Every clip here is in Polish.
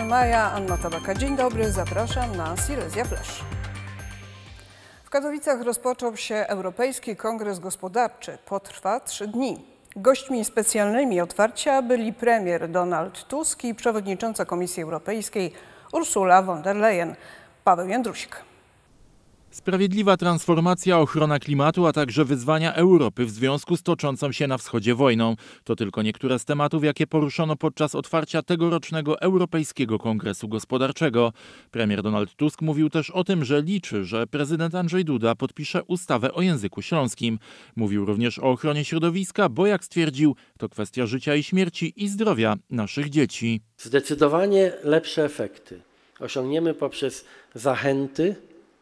maja, Anna Tabaka. Dzień dobry, zapraszam na Silesia Flash. W Katowicach rozpoczął się Europejski Kongres Gospodarczy. Potrwa 3 dni. Gośćmi specjalnymi otwarcia byli premier Donald Tusk i przewodnicząca Komisji Europejskiej Ursula von der Leyen. Paweł Jędrusik. Sprawiedliwa transformacja, ochrona klimatu, a także wyzwania Europy w związku z toczącą się na wschodzie wojną. To tylko niektóre z tematów, jakie poruszono podczas otwarcia tegorocznego Europejskiego Kongresu Gospodarczego. Premier Donald Tusk mówił też o tym, że liczy, że prezydent Andrzej Duda podpisze ustawę o języku śląskim. Mówił również o ochronie środowiska, bo jak stwierdził, to kwestia życia i śmierci i zdrowia naszych dzieci. Zdecydowanie lepsze efekty osiągniemy poprzez zachęty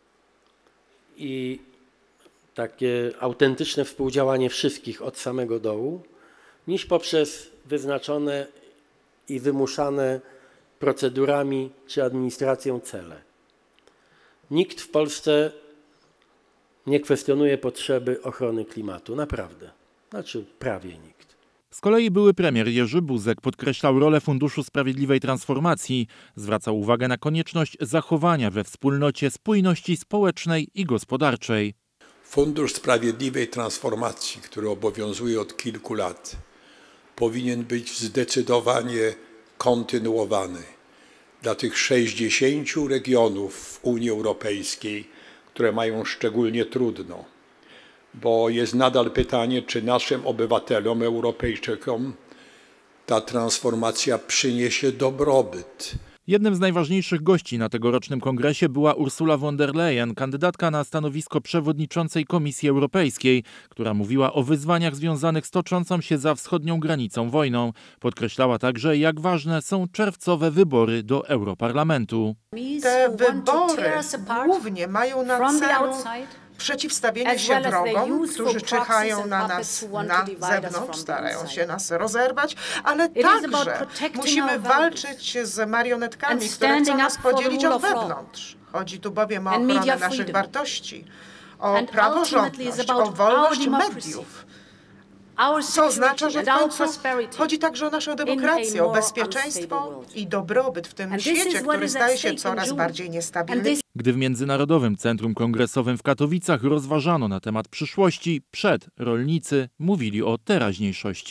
i takie autentyczne współdziałanie wszystkich od samego dołu, niż poprzez wyznaczone i wymuszane procedurami czy administracją cele. Nikt w Polsce nie kwestionuje potrzeby ochrony klimatu, naprawdę, znaczy prawie nikt. Z kolei były premier Jerzy Buzek podkreślał rolę Funduszu Sprawiedliwej Transformacji. Zwracał uwagę na konieczność zachowania we wspólnocie spójności społecznej i gospodarczej. Fundusz Sprawiedliwej Transformacji, który obowiązuje od kilku lat, powinien być zdecydowanie kontynuowany dla tych 60 regionów w Unii Europejskiej, które mają szczególnie trudno. Bo jest nadal pytanie, czy naszym obywatelom, Europejczykom ta transformacja przyniesie dobrobyt. Jednym z najważniejszych gości na tegorocznym kongresie była Ursula von der Leyen, kandydatka na stanowisko przewodniczącej Komisji Europejskiej, która mówiła o wyzwaniach związanych z toczącą się za wschodnią granicą wojną. Podkreślała także, jak ważne są czerwcowe wybory do Europarlamentu. Te wybory głównie mają na celu przeciwstawienie się wrogom, którzy czyhają na nas na zewnątrz, starają się nas rozerwać, ale także musimy walczyć z marionetkami, które chcą nas podzielić od wewnątrz. Chodzi tu bowiem o ochronę naszych wartości, o praworządność, o wolność mediów. Co oznacza, że w końcu chodzi także o naszą demokrację, o bezpieczeństwo i dobrobyt w tym świecie, który staje się coraz bardziej niestabilny. Gdy w Międzynarodowym Centrum Kongresowym w Katowicach rozważano na temat przyszłości, rolnicy mówili o teraźniejszości.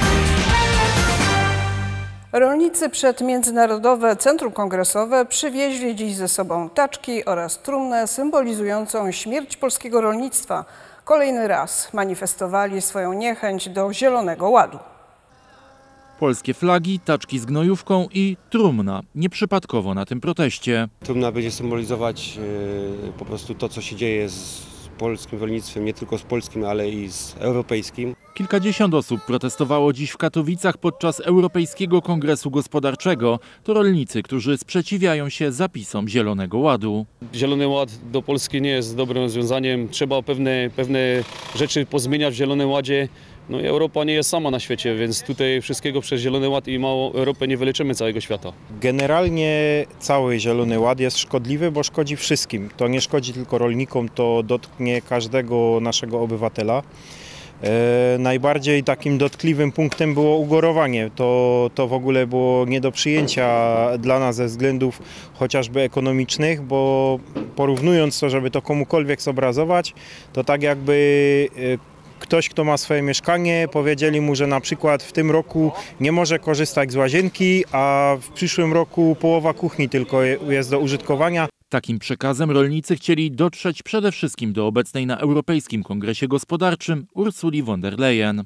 Rolnicy przed Międzynarodowe Centrum Kongresowe przywieźli dziś ze sobą taczki oraz trumnę symbolizującą śmierć polskiego rolnictwa. Kolejny raz manifestowali swoją niechęć do Zielonego Ładu. Polskie flagi, taczki z gnojówką i trumna. Nieprzypadkowo na tym proteście. Trumna będzie symbolizować po prostu to, co się dzieje z polskim rolnictwem, nie tylko z polskim, ale i z europejskim. Kilkadziesiąt osób protestowało dziś w Katowicach podczas Europejskiego Kongresu Gospodarczego. To rolnicy, którzy sprzeciwiają się zapisom Zielonego Ładu. Zielony Ład do Polski nie jest dobrym rozwiązaniem. Trzeba pewne rzeczy pozmieniać w Zielonym Ładzie. No i Europa nie jest sama na świecie, więc tutaj wszystkiego przez Zielony Ład i małą Europę nie wyleczymy całego świata. Generalnie Cały Zielony Ład jest szkodliwy, bo szkodzi wszystkim. To nie szkodzi tylko rolnikom, to dotknie każdego naszego obywatela. Najbardziej takim dotkliwym punktem było ugorowanie. To w ogóle było nie do przyjęcia dla nas ze względów chociażby ekonomicznych, bo porównując to, żeby to komukolwiek zobrazować, to tak jakby ktoś, kto ma swoje mieszkanie, powiedzieli mu, że na przykład w tym roku nie może korzystać z łazienki, a w przyszłym roku połowa kuchni tylko jest do użytkowania. Takim przekazem rolnicy chcieli dotrzeć przede wszystkim do obecnej na Europejskim Kongresie Gospodarczym Ursuli von der Leyen.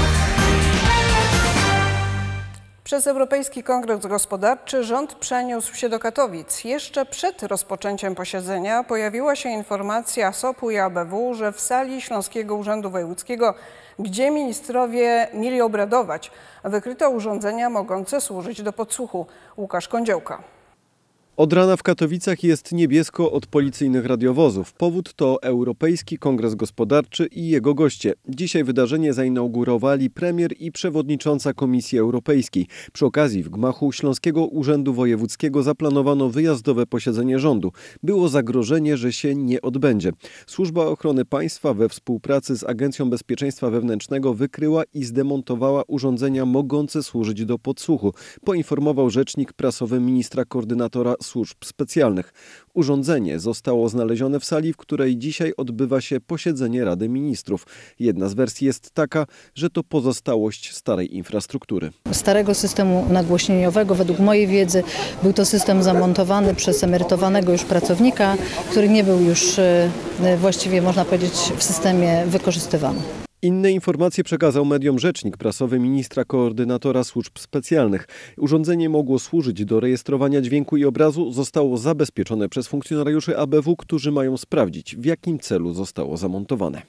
Przez Europejski Kongres Gospodarczy rząd przeniósł się do Katowic. Jeszcze przed rozpoczęciem posiedzenia pojawiła się informacja SOP-u i ABW, że w sali Śląskiego Urzędu Wojewódzkiego, gdzie ministrowie mieli obradować, wykryto urządzenia mogące służyć do podsłuchu. Łukasz Kądziołka. Od rana w Katowicach jest niebiesko od policyjnych radiowozów. Powód to Europejski Kongres Gospodarczy i jego goście. Dzisiaj wydarzenie zainaugurowali premier i przewodnicząca Komisji Europejskiej. Przy okazji w gmachu Śląskiego Urzędu Wojewódzkiego zaplanowano wyjazdowe posiedzenie rządu. Było zagrożenie, że się nie odbędzie. Służba Ochrony Państwa we współpracy z Agencją Bezpieczeństwa Wewnętrznego wykryła i zdemontowała urządzenia mogące służyć do podsłuchu, poinformował rzecznik prasowy ministra koordynatora służb specjalnych. Urządzenie zostało znalezione w sali, w której dzisiaj odbywa się posiedzenie Rady Ministrów. Jedna z wersji jest taka, że to pozostałość starej infrastruktury. Starego systemu nagłośnieniowego, według mojej wiedzy, był to system zamontowany przez emerytowanego już pracownika, który nie był już właściwie, można powiedzieć, w systemie wykorzystywany. Inne informacje przekazał mediom rzecznik prasowy ministra koordynatora służb specjalnych. Urządzenie mogło służyć do rejestrowania dźwięku i obrazu, zostało zabezpieczone przez funkcjonariuszy ABW, którzy mają sprawdzić, w jakim celu zostało zamontowane.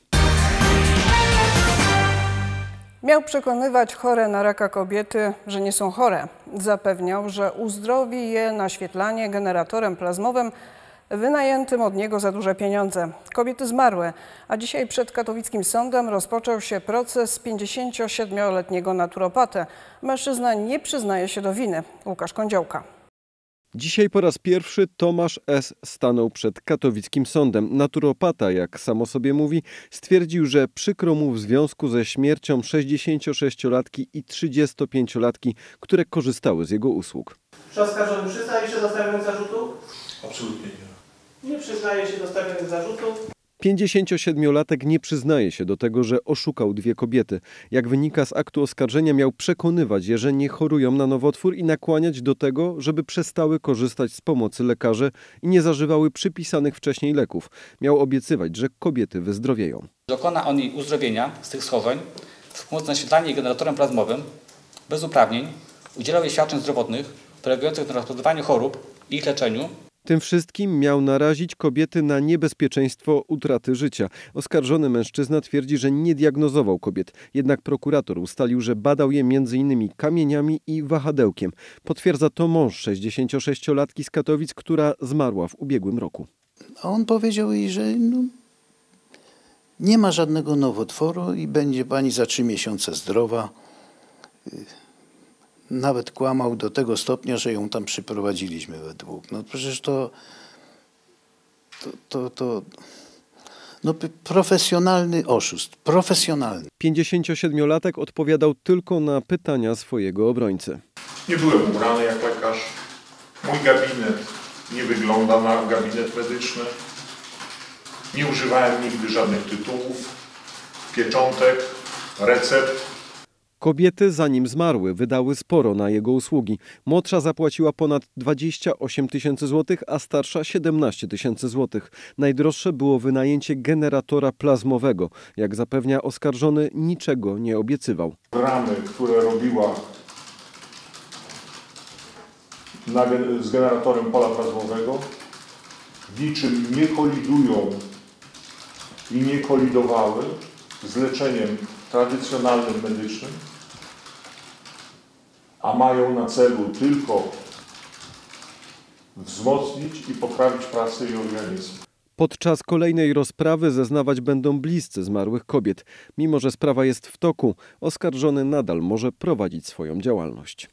Miał przekonywać chore na raka kobiety, że nie są chore. Zapewniał, że uzdrowi je naświetlanie generatorem plazmowym wynajętym od niego za duże pieniądze. Kobiety zmarły, a dzisiaj przed katowickim sądem rozpoczął się proces 57-letniego naturopatę. Mężczyzna nie przyznaje się do winy. Łukasz Kądziołka. Dzisiaj po raz pierwszy Tomasz S. stanął przed katowickim sądem. Naturopata, jak sam o sobie mówi, stwierdził, że przykro mu w związku ze śmiercią 66-latki i 35-latki, które korzystały z jego usług. Czy oskarżony przyznaje się do stawionych zarzutów? Absolutnie nie. Nie przyznaje się do stawionych zarzutów. 57-latek nie przyznaje się do tego, że oszukał dwie kobiety. Jak wynika z aktu oskarżenia, miał przekonywać je, że nie chorują na nowotwór i nakłaniać do tego, żeby przestały korzystać z pomocy lekarzy i nie zażywały przypisanych wcześniej leków. Miał obiecywać, że kobiety wyzdrowieją. Dokona on jej uzdrowienia z tych schowań z pomocą naświetlania generatorem plazmowym, bez uprawnień, udzielał jej świadczeń zdrowotnych polegających na rozpoznawaniu chorób i ich leczeniu. Tym wszystkim miał narazić kobiety na niebezpieczeństwo utraty życia. Oskarżony mężczyzna twierdzi, że nie diagnozował kobiet. Jednak prokurator ustalił, że badał je m.in. kamieniami i wahadełkiem. Potwierdza to mąż 66-latki z Katowic, która zmarła w ubiegłym roku. A on powiedział jej, że nie ma żadnego nowotworu i będzie pani za 3 miesiące zdrowa. Nawet kłamał do tego stopnia, że ją tam przyprowadziliśmy we dwóch. No przecież to profesjonalny oszust, profesjonalny. 57-latek odpowiadał tylko na pytania swojego obrońcy. Nie byłem ubrany jak lekarz. Mój gabinet nie wygląda na gabinet medyczny. Nie używałem nigdy żadnych tytułów, pieczątek, recept. Kobiety, zanim zmarły, wydały sporo na jego usługi. Młodsza zapłaciła ponad 28 tysięcy złotych, a starsza 17 tysięcy złotych. Najdroższe było wynajęcie generatora plazmowego. Jak zapewnia oskarżony, niczego nie obiecywał. Ramy, które robiła z generatorem pola plazmowego, niczym nie kolidują i nie kolidowały z leczeniem tradycjonalnym medycznym, a mają na celu tylko wzmocnić i poprawić pracę jej organizmu. Podczas kolejnej rozprawy zeznawać będą bliscy zmarłych kobiet. Mimo że sprawa jest w toku, oskarżony nadal może prowadzić swoją działalność.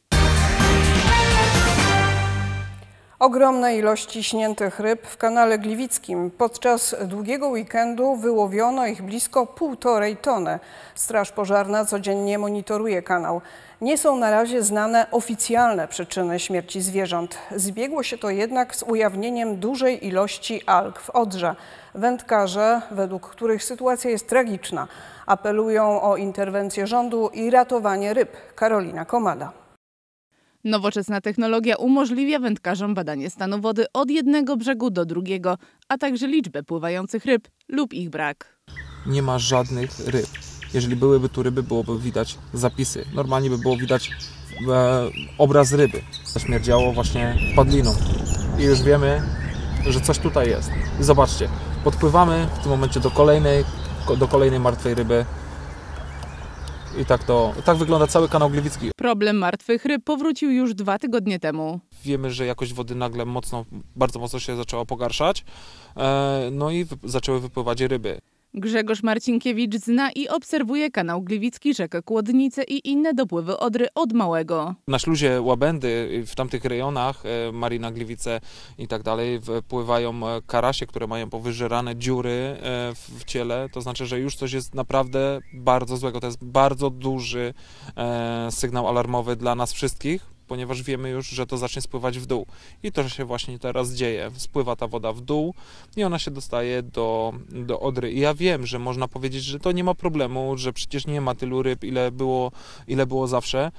Ogromne ilości śniętych ryb w kanale Gliwickim. Podczas długiego weekendu wyłowiono ich blisko 1,5 tony. Straż Pożarna codziennie monitoruje kanał. Nie są na razie znane oficjalne przyczyny śmierci zwierząt. Zbiegło się to jednak z ujawnieniem dużej ilości alg w Odrze. Wędkarze, według których sytuacja jest tragiczna, apelują o interwencję rządu i ratowanie ryb. Karolina Komada. Nowoczesna technologia umożliwia wędkarzom badanie stanu wody od jednego brzegu do drugiego, a także liczbę pływających ryb lub ich brak. Nie ma żadnych ryb. Jeżeli byłyby tu ryby, byłoby widać zapisy. Normalnie by było widać obraz ryby. Śmierdziało właśnie padliną. I już wiemy, że coś tutaj jest. I zobaczcie, podpływamy w tym momencie do kolejnej martwej ryby. I tak wygląda cały kanał Gliwicki. Problem martwych ryb powrócił już 2 tygodnie temu. Wiemy, że jakość wody nagle bardzo mocno się zaczęła pogarszać, no i zaczęły wypływać ryby. Grzegorz Marcinkiewicz zna i obserwuje kanał Gliwicki, rzekę Kłodnice i inne dopływy Odry od małego. Na śluzie Łabędy, w tamtych rejonach, Marina Gliwice i tak dalej, pływają karasie, które mają powyżerane dziury w ciele. To znaczy, że już coś jest naprawdę bardzo złego. To jest bardzo duży sygnał alarmowy dla nas wszystkich, ponieważ wiemy już, że to zacznie spływać w dół. I to się właśnie teraz dzieje. Spływa ta woda w dół i ona się dostaje do Odry. I ja wiem, że można powiedzieć, że to nie ma problemu, że przecież nie ma tylu ryb, ile było zawsze,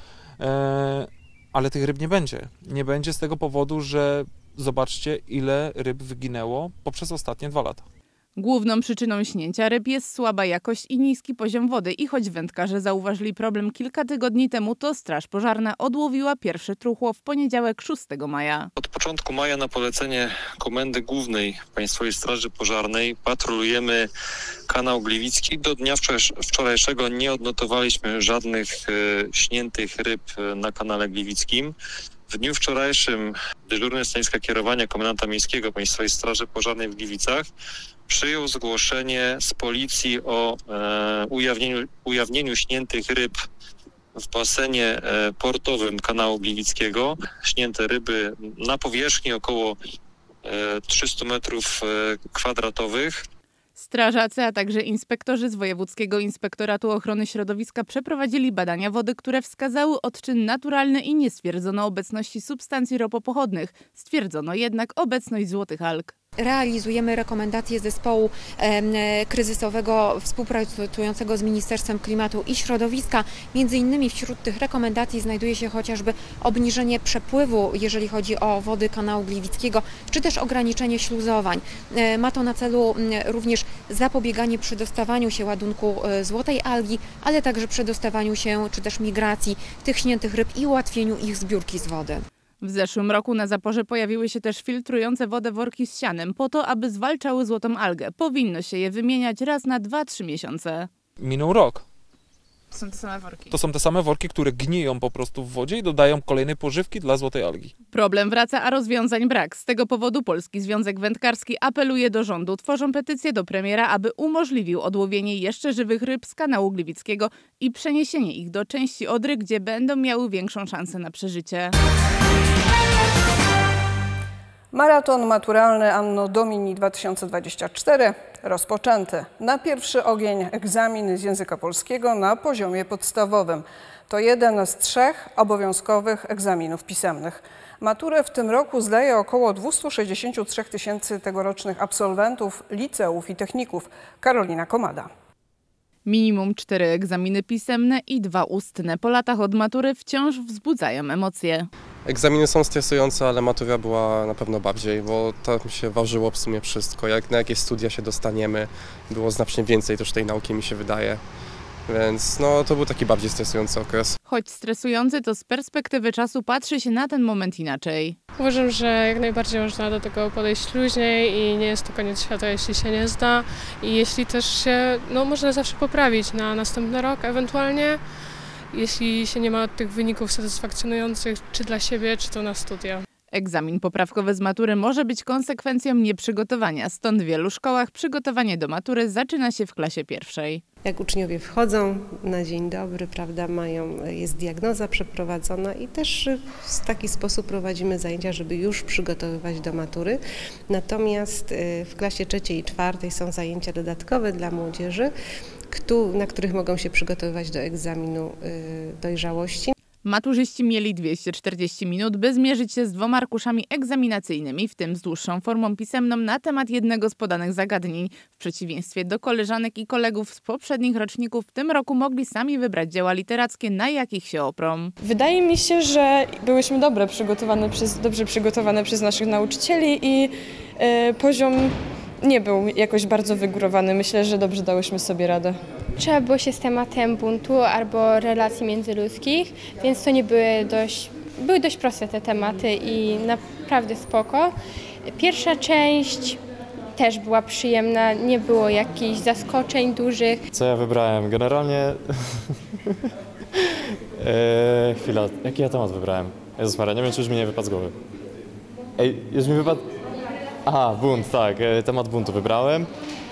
ale tych ryb nie będzie. Nie będzie z tego powodu, że zobaczcie, ile ryb wyginęło poprzez ostatnie 2 lata. Główną przyczyną śnięcia ryb jest słaba jakość i niski poziom wody i choć wędkarze zauważyli problem kilka tygodni temu, to Straż Pożarna odłowiła pierwsze truchło w poniedziałek 6 maja. Od początku maja na polecenie Komendy Głównej Państwowej Straży Pożarnej patrolujemy kanał Gliwicki. Do dnia wczorajszego nie odnotowaliśmy żadnych śniętych ryb na kanale Gliwickim. W dniu wczorajszym dyżurny stanowiska kierowania komendanta miejskiego Państwowej Straży Pożarnej w Gliwicach przyjął zgłoszenie z policji o ujawnieniu śniętych ryb w basenie portowym kanału Gliwickiego. Śnięte ryby na powierzchni około 300 metrów kwadratowych. Strażacy, a także inspektorzy z Wojewódzkiego Inspektoratu Ochrony Środowiska przeprowadzili badania wody, które wskazały odczyn naturalny i nie stwierdzono obecności substancji ropopochodnych. Stwierdzono jednak obecność złotych alg. Realizujemy rekomendacje zespołu kryzysowego współpracującego z Ministerstwem Klimatu i Środowiska. Między innymi wśród tych rekomendacji znajduje się chociażby obniżenie przepływu, jeżeli chodzi o wody kanału Gliwickiego, czy też ograniczenie śluzowań. Ma to na celu również zapobieganie przedostawaniu się ładunku złotej algi, ale także przedostawaniu się czy też migracji tych śniętych ryb i ułatwieniu ich zbiórki z wody. W zeszłym roku na zaporze pojawiły się też filtrujące wodę worki z sianem po to, aby zwalczały złotą algę. Powinno się je wymieniać raz na 2-3 miesiące. Minął rok. To są te same worki. To są te same worki, które gniją po prostu w wodzie i dodają kolejnej pożywki dla złotej algi. Problem wraca, a rozwiązań brak. Z tego powodu Polski Związek Wędkarski apeluje do rządu. Tworzą petycję do premiera, aby umożliwił odłowienie jeszcze żywych ryb z kanału Gliwickiego i przeniesienie ich do części Odry, gdzie będą miały większą szansę na przeżycie. Maraton maturalny Anno Domini 2024 rozpoczęty. Na pierwszy ogień egzamin z języka polskiego na poziomie podstawowym. To jeden z 3 obowiązkowych egzaminów pisemnych. Maturę w tym roku zdaje około 263 000 tegorocznych absolwentów liceów i techników. Karolina Komada. Minimum 4 egzaminy pisemne i 2 ustne. Po latach od matury wciąż wzbudzają emocje. Egzaminy są stresujące, ale matura była na pewno bardziej, bo tam się ważyło w sumie wszystko. Jak na jakieś studia się dostaniemy, było znacznie więcej też tej nauki, mi się wydaje. Więc no, to był taki bardziej stresujący okres. Choć stresujący, to z perspektywy czasu patrzy się na ten moment inaczej. Uważam, że jak najbardziej można do tego podejść luźniej i nie jest to koniec świata, jeśli się nie zda. I jeśli też się, można zawsze poprawić na następny rok ewentualnie, jeśli się nie ma tych wyników satysfakcjonujących czy dla siebie, czy to na studia. Egzamin poprawkowy z matury może być konsekwencją nieprzygotowania, stąd w wielu szkołach przygotowanie do matury zaczyna się w klasie 1. Jak uczniowie wchodzą na dzień dobry, prawda, jest diagnoza przeprowadzona i też w taki sposób prowadzimy zajęcia, żeby już przygotowywać do matury. Natomiast w klasie 3. i 4. są zajęcia dodatkowe dla młodzieży, na których mogą się przygotowywać do egzaminu dojrzałości. Maturzyści mieli 240 minut, by zmierzyć się z 2 arkuszami egzaminacyjnymi, w tym z dłuższą formą pisemną na temat jednego z podanych zagadnień. W przeciwieństwie do koleżanek i kolegów z poprzednich roczników w tym roku mogli sami wybrać dzieła literackie, na jakich się oprą. Wydaje mi się, że byłyśmy dobrze przygotowane przez naszych nauczycieli i poziom nie był jakoś bardzo wygórowany. Myślę, że dobrze dałyśmy sobie radę. Trzeba było się z tematem buntu albo relacji międzyludzkich, więc to nie były dość proste te tematy i naprawdę spoko. Pierwsza część też była przyjemna, nie było jakichś zaskoczeń dużych. Co ja wybrałem? Generalnie... chwila, jaki ja temat wybrałem? Jezus Maria, nie wiem, czy już mi nie wypadł z głowy. Już mi wypadł... Aha, bunt, tak, temat buntu wybrałem.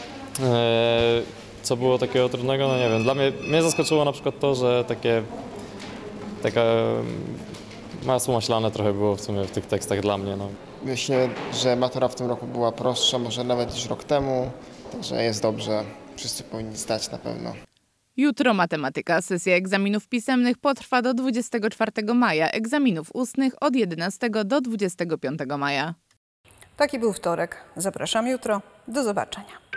Co było takiego trudnego? No nie wiem, mnie zaskoczyło na przykład to, że taka masło maślane trochę było w sumie w tych tekstach dla mnie. No. Myślę, że matura w tym roku była prostsza, może nawet niż rok temu, także jest dobrze, wszyscy powinni zdać na pewno. Jutro matematyka. Sesja egzaminów pisemnych potrwa do 24 maja, egzaminów ustnych od 11 do 25 maja. Taki był wtorek. Zapraszam jutro. Do zobaczenia.